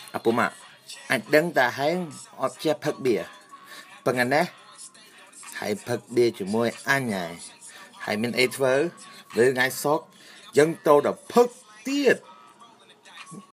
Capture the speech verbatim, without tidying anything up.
ឪពុកមកអាចដឹងតែហើយអត់ចេះផឹកបៀប៉ុន្តែណាហើយផឹកបៀជាមួយអញហើយហើយមានអីធ្វើលើថ្ងៃសុកយើងទៅដល់ផឹកទៀត